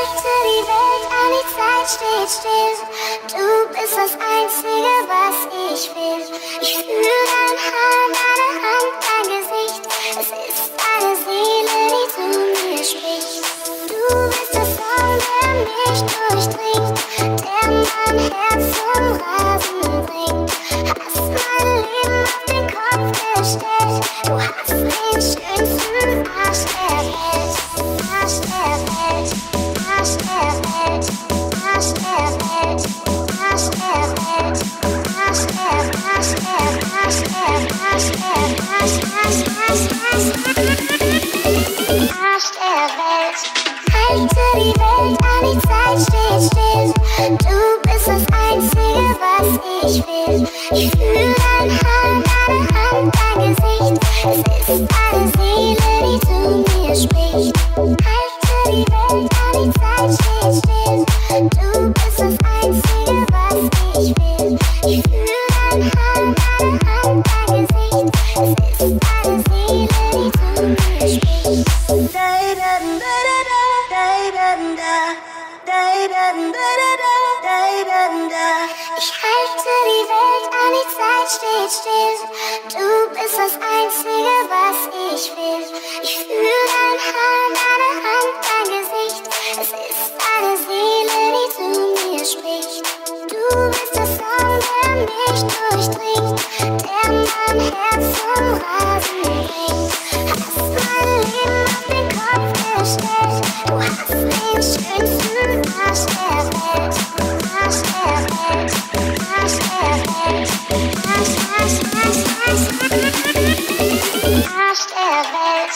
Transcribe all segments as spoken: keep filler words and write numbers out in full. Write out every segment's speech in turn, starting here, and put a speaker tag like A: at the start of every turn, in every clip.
A: Halte die Welt an, die Zeit steht still. Du bist das Einzige, was ich will. Ich fühle dein Haar, deine Hand, dein Gesicht. Es ist deine Seele, die zu mir spricht. Du bist der Song, der mich durchdringt, der mein Herz zum Rasen bringt. Hast mein Leben auf den Kopf gestellt. Du hast den schönsten Arsch der Welt. Arsch der Welt, Arsch der Welt, Arsch der Welt, Arsch der Welt, Arsch der, Arsch der, Arsch der, Arsch der, Arsch, Arsch, Arsch, Arsch, Arsch der Welt. Halte die Welt an, die Zeit steht still. Du bist das Einzige, was ich will. Ich fühle dein Haar, deine Hand, dein Gesicht. Es ist deine Seele, die zu mir spricht. Halte die Welt an, die Zeit steht still. Du bist das Einzige, was ich will. Ich fühle dein Haar, deine Hand, dein Gesicht. Es ist deine Seele, die zu mir spricht. Ich halte die Welt an, die Zeit steht still. Du bist das Einzige, was ich will. Ich fühle dein Haar, deine Hand, dein Gesicht. Es ist deine Seele, die zu mir spricht. Du bist der Song, der mich durchdringt, der mein Herz zum Rasen bringt. Hast mein Leben auf den Kopf gestellt. Du hast den schönsten Arsch der Welt. Arsch der Welt, Arsch der Welt, Arsch, Arsch, Arsch, Arsch, Arsch der Welt.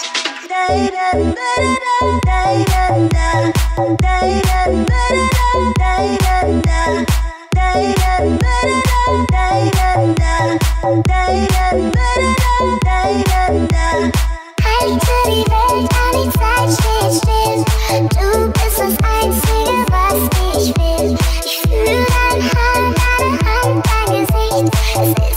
A: Halte die Welt an, die Zeit steht still. Du bist das Einzige, was ich will. Ich fühle dein Haar, deine Hand, dein Gesicht. Es ist